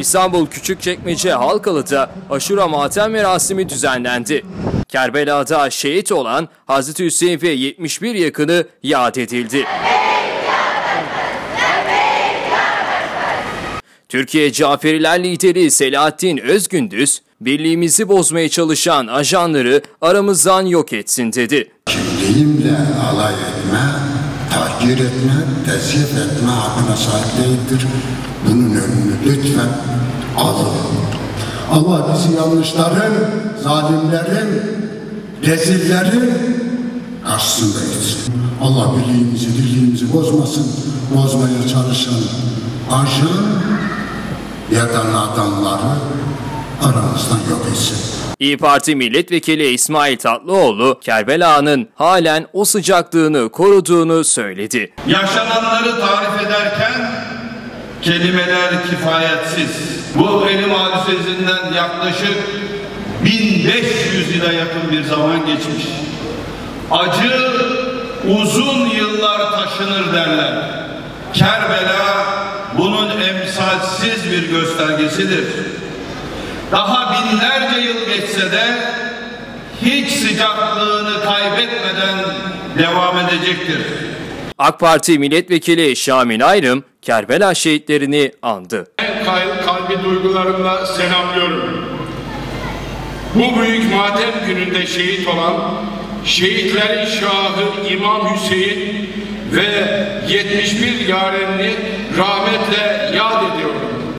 İstanbul Küçükçekmece Halkalı'da aşura matem merasimi düzenlendi. Kerbela'da şehit olan Hazreti Hüseyin ve 71 yakını yad edildi. Türkiye Caferiler lideri Selahattin Özgündüz, birliğimizi bozmaya çalışan ajanları aramızdan yok etsin dedi. Kimliğimle alay etme, tahkir etme, tezif etme hakkına sahip değildir. Bunun önünü lütfen alın. Allah bizi yanlışların, zalimlerin, rezillerin karşısında etsin. Allah birliğimizi, dirliğimizi bozmasın, bozmaya çalışan ajan ya da adamları aramızdan yok etsin. İYİ Parti Milletvekili İsmail Tatlıoğlu, Kerbela'nın halen o sıcaklığını koruduğunu söyledi. Yaşananları tarif ederken kelimeler kifayetsiz. Bu elim hadisesinden yaklaşık 1500 yıla yakın bir zaman geçmiş. Acı uzun yıllar taşınır derler. Kerbela bunun emsalsiz bir göstergesidir. Daha binlerce yıl geçse de hiç sıcaklığını kaybetmeden devam edecektir. AK Parti Milletvekili Şamil Ayrım, Kerbela şehitlerini andı. En kalbi duygularımla selamlıyorum. Bu büyük matem gününde şehit olan şehitlerin şahı İmam Hüseyin ve 71 yarenini rahmetle